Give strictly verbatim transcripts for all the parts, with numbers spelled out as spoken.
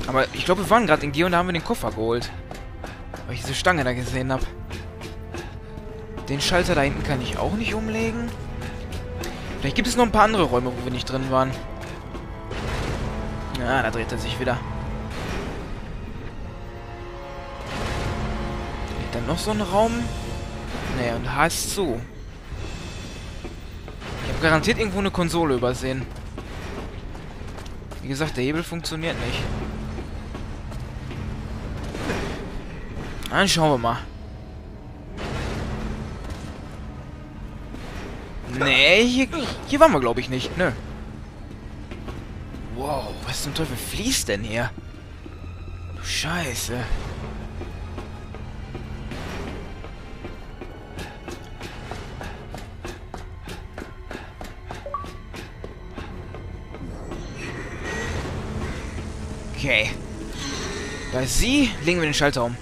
Aber ich glaube, wir waren gerade in G und da haben wir den Koffer geholt. Weil ich diese Stange da gesehen habe. Den Schalter da hinten kann ich auch nicht umlegen. Vielleicht gibt es noch ein paar andere Räume, wo wir nicht drin waren. Ja, da dreht er sich wieder. Ist dann noch so ein Raum? Nee, und H ist zu. Ich habe garantiert irgendwo eine Konsole übersehen. Wie gesagt, der Hebel funktioniert nicht. Dann schauen wir mal. Nee, hier, hier waren wir, glaube ich, nicht. Nö. Wow, was zum Teufel fließt denn hier? Du Scheiße. Okay. Da ist sie. Legen wir den Schalter um.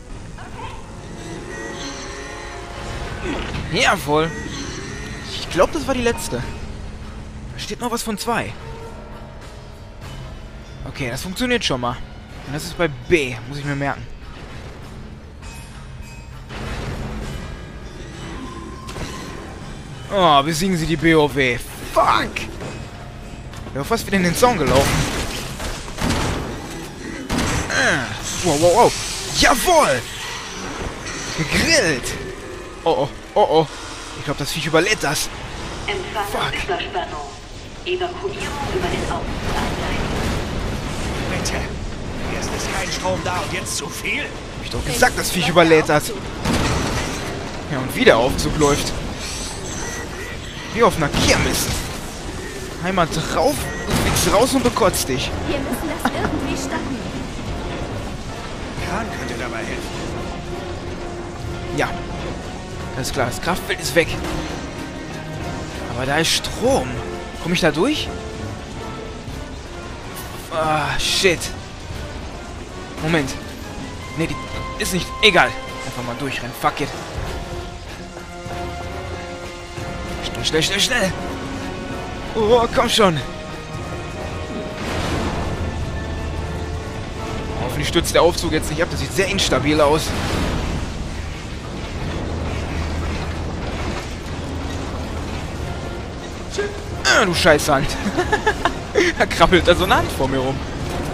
Jawohl. Ich glaube, das war die letzte. Da steht noch was von zwei. Okay, das funktioniert schon mal. Und das ist bei B. Muss ich mir merken. Oh, besiegen sie die B O W. Fuck! Ich bin fast wieder in den Zaun gelaufen. Wow, wow, wow. Jawohl! Gegrillt! Oh, oh, oh, oh. Ich glaube, das Viech überlebt das. Empfangsüberspannung. Evakuierung über den Außeneingang. Bitte. Erst ist kein Strom da und jetzt zu viel? Hab ich doch gesagt, das Viech überlädt das. Ja, und wieder Aufzug läuft. Wie auf einer Kirmes. Einmal drauf, du fliegst raus und bekotzt dich. Wir müssen das irgendwie stoppen. Kran könnte dabei helfen. Ja. Alles klar, das Kraftfeld ist weg. Aber da ist Strom. Komme ich da durch? Ah, shit. Moment. Nee, die ist nicht... Egal. Einfach mal durchrennen. Fuck it. Schnell, schnell, schnell, schnell. Oh, komm schon. Hoffentlich stürzt der Aufzug jetzt nicht ab. Das sieht sehr instabil aus. Ah, du Scheißhand. Da krabbelt da so eine Hand vor mir rum.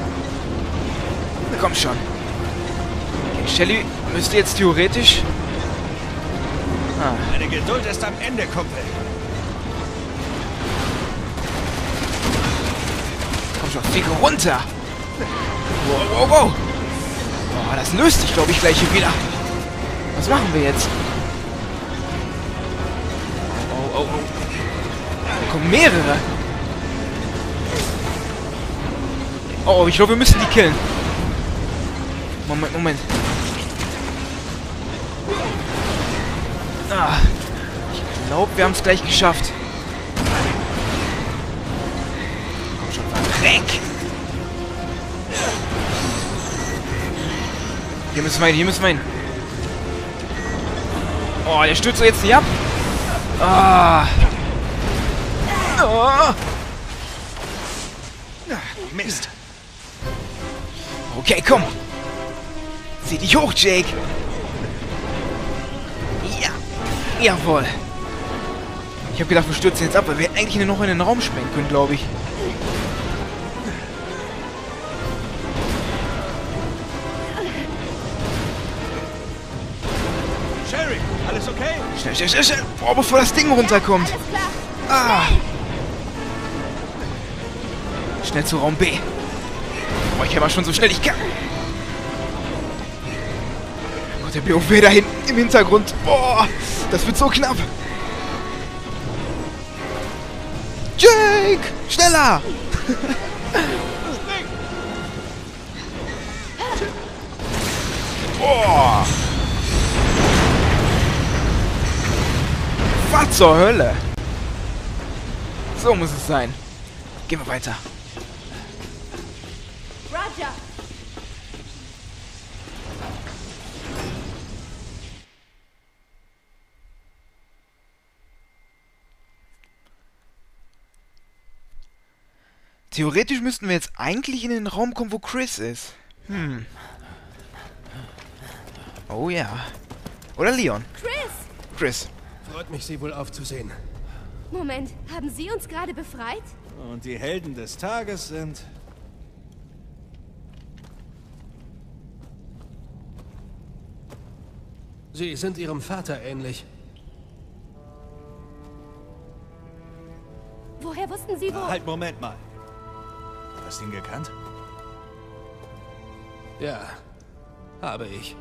Na komm schon. Okay, Shelly müsste jetzt theoretisch... Ah. Meine Geduld ist am Ende, Kumpel. Komm schon, fliege runter. Wow, wow, wow. Oh, das löst sich, glaube ich, gleich hier wieder. Was machen wir jetzt? Oh, oh, oh. Da kommen mehrere. Oh, ich glaube, wir müssen die killen. Moment, Moment. Ah, ich glaube, wir haben es gleich geschafft. Komm schon, verreck! Hier müssen wir hin, hier müssen wir hin. Oh, der stürzt doch jetzt nicht ab. Ah. Oh. Mist. Okay, komm. Zieh dich hoch, Jake. Ja. Jawohl. Ich habe gedacht, wir stürzen jetzt ab, weil wir eigentlich nur noch in den Raum sprengen können, glaube ich. Sherry, alles okay? Schnell, schnell, schnell, schnell. Boah, bevor das Ding runterkommt. Alles klar. Ah. Schnell zu Raum B. Boah, ich hämmer schon so schnell ich kann. Gott, der B O W da hinten im Hintergrund. Boah, das wird so knapp. Jake! Schneller! Boah! Was zur Hölle? So muss es sein. Gehen wir weiter. Roger. Theoretisch müssten wir jetzt eigentlich in den Raum kommen, wo Chris ist. Hm. Oh ja. Oder Leon. Chris! Chris. Freut mich, Sie wohl aufzusehen. Moment, haben Sie uns gerade befreit? Und die Helden des Tages sind... Sie sind Ihrem Vater ähnlich. Woher wussten Sie wo? Halt, Moment mal. Du hast ihn gekannt? Ja, habe ich.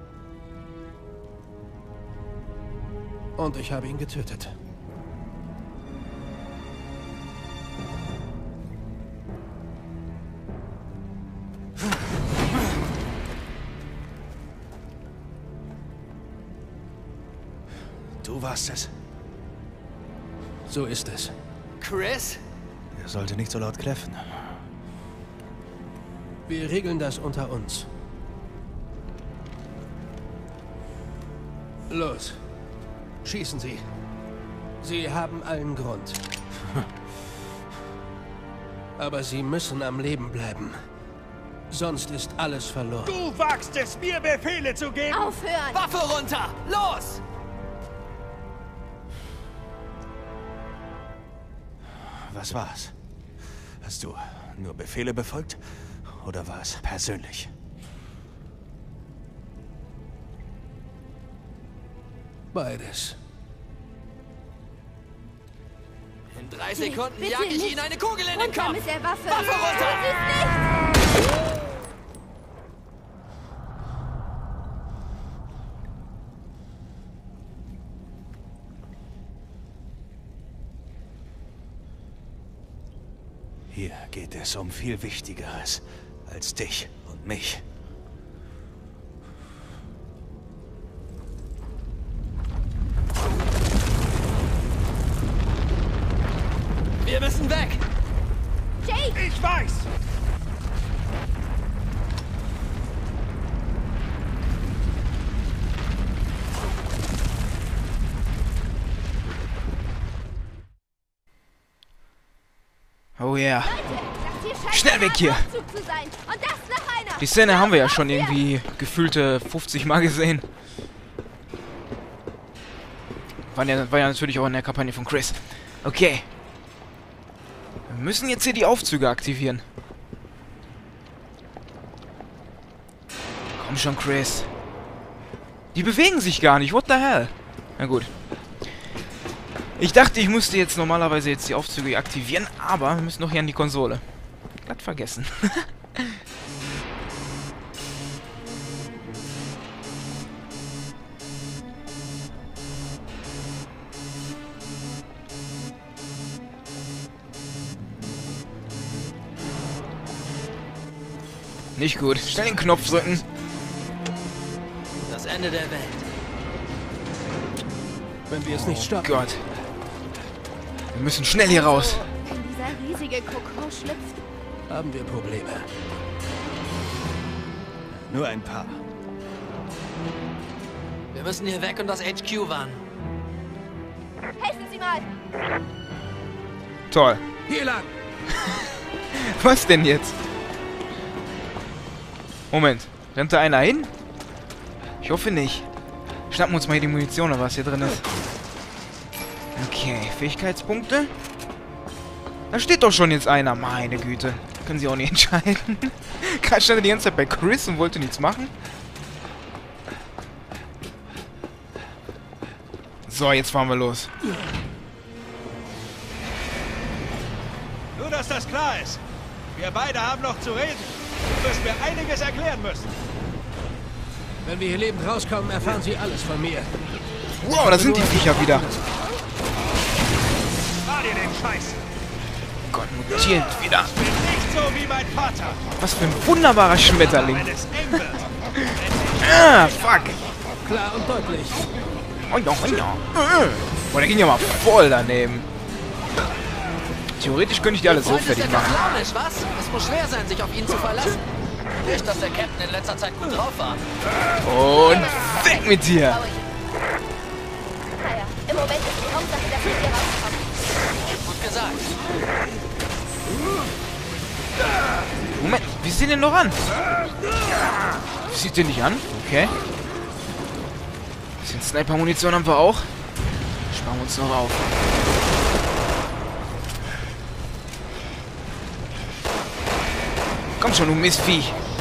Und ich habe ihn getötet. Du warst es. So ist es. Chris? Er sollte nicht so laut kläffen. Wir regeln das unter uns. Los. Schießen Sie. Sie haben allen Grund. Aber Sie müssen am Leben bleiben. Sonst ist alles verloren. Du wagst es, mir Befehle zu geben! Aufhören! Waffe runter! Los! Was war's? Hast du nur Befehle befolgt? Oder war es persönlich? Beides. In drei Nee, Sekunden bitte jag ich nicht. Ihnen eine Kugel in den Runter Kopf! mit der Waffe! Waffe runter! Tut es nicht! Hier geht es um viel Wichtigeres als dich und mich. Wir müssen weg! Jake! Ich weiß! Oh ja. Leute, das hier scheint Schnell ein weg hier. Aufzug zu sein. Und das noch einer! Die Szene haben wir ja schon irgendwie gefühlte fünfzig Mal gesehen. War ja, war ja natürlich auch in der Kampagne von Chris. Okay. Wir müssen jetzt hier die Aufzüge aktivieren. Komm schon, Chris. Die bewegen sich gar nicht. What the hell? Na gut. Ich dachte, ich musste jetzt normalerweise jetzt die Aufzüge aktivieren, aber wir müssen noch hier an die Konsole. Glatt vergessen. Nicht gut. Schnell den Knopf drücken. Das Ende der Welt. Wenn wir es nicht Oh stoppen. Gott. Wir müssen schnell hier raus. Wenn dieser riesige Kokon schlüpft. Haben wir Probleme. Nur ein paar. Wir müssen hier weg und das H Q warnen. Helfen Sie mal! Toll. Hier lang! Was denn jetzt? Moment. Rennt da einer hin? Ich hoffe nicht. Schnappen wir uns mal hier die Munition oder was hier drin ist. Okay, Fähigkeitspunkte. Da steht doch schon jetzt einer. Meine Güte. Können Sie auch nicht entscheiden. Gerade stand er die ganze Zeit bei Chris und wollte nichts machen. So, jetzt fahren wir los. Nur, dass das klar ist. Wir beide haben noch zu reden. Du wirst mir einiges erklären müssen. Wenn wir hier lebend rauskommen, erfahren Sie alles von mir. Wow, da sind die Viecher wieder. Fahr dir den Scheiß. Gott, mutiert wieder. Ich bin nicht so wie mein Vater. Was für ein wunderbarer Schmetterling. Wenn es eng wird. Ah, fuck. Klar und deutlich. Oh ja, oh ja. Boah, der ging ja mal voll daneben. Theoretisch könnte ich die alle so Freund ist fertig etwas machen. launisch, was? Es muss schwer sein, sich auf ihn zu verlassen. Nicht, dass der Captain in letzter Zeit gut drauf war. Und weg mit dir. Naja, im Moment ist die Hauptsache, dass wir hier rauskommen. Gut gesagt. Moment, wie sieht den noch an? Sieht den nicht an? Okay. Bisschen Sniper-Munition haben wir auch. Sparen wir uns noch auf. Komm schon, du Mistvieh.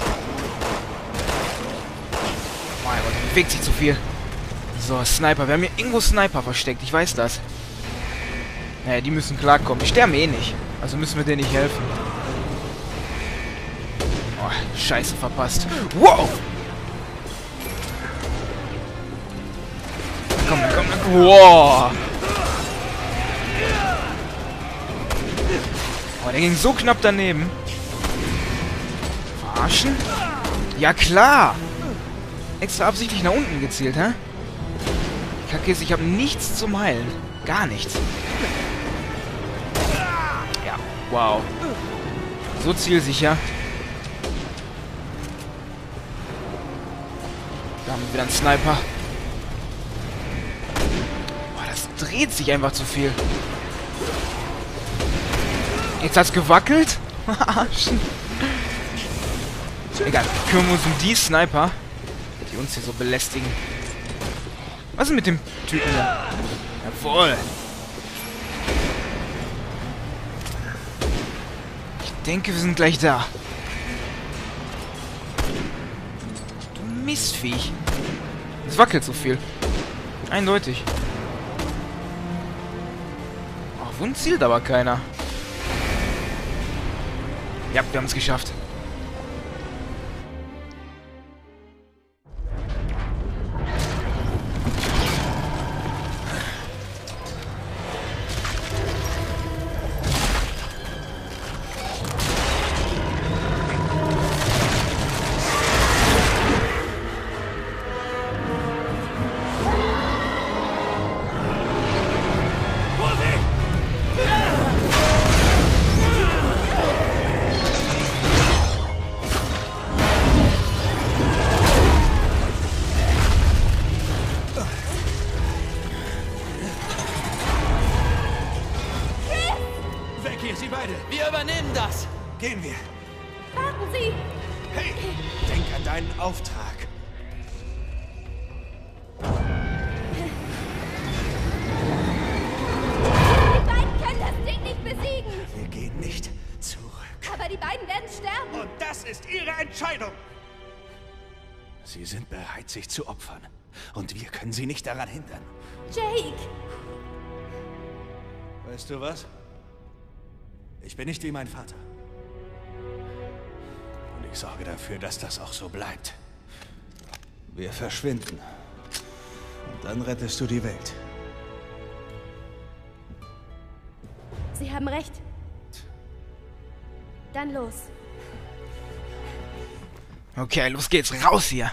Mein Gott, der bewegt sich zu viel. So, Sniper. Wir haben hier irgendwo Sniper versteckt. Ich weiß das. Naja, die müssen klarkommen. Die sterben eh nicht. Also müssen wir denen nicht helfen. Oh, Scheiße, verpasst. Wow! Komm, komm, komm. Wow! Oh, der ging so knapp daneben. Verarschen? Ja, klar! Extra absichtlich nach unten gezielt, hä? Kacke ist, ich habe nichts zum Heilen. Gar nichts. Ja, wow. So zielsicher. Da haben wir wieder einen Sniper. Boah, das dreht sich einfach zu viel. Jetzt hat's gewackelt. Arschen. Egal, wir kümmern uns um die Sniper, die uns hier so belästigen. Was ist mit dem Typen da? Jawohl. Ich denke, wir sind gleich da. Du Mistviech. Es wackelt so viel. Eindeutig. Auf uns zielt aber keiner. Ja, wir haben es geschafft. Sie beide. Wir übernehmen das. Gehen wir. Warten Sie! Hey, denk an deinen Auftrag. Die beiden können das Ding nicht besiegen! Wir gehen nicht zurück. Aber die beiden werden sterben! Und das ist ihre Entscheidung. Sie sind bereit, sich zu opfern. Und wir können sie nicht daran hindern. Jake! Weißt du was? Ich bin nicht wie mein Vater. Und ich sorge dafür, dass das auch so bleibt. Wir verschwinden. Und dann rettest du die Welt. Sie haben recht. Dann los. Okay, los geht's. Raus hier.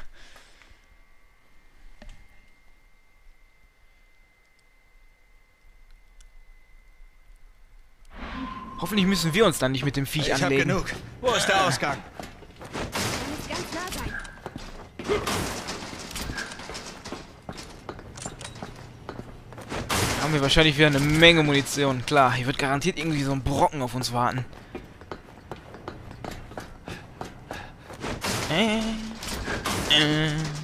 Hoffentlich müssen wir uns dann nicht mit dem Viech Ich anlegen. hab genug. Wo ist der Ausgang? Man muss ganz nah sein. Haben wir wahrscheinlich wieder eine Menge Munition. Klar, hier wird garantiert irgendwie so ein Brocken auf uns warten. Äh, äh.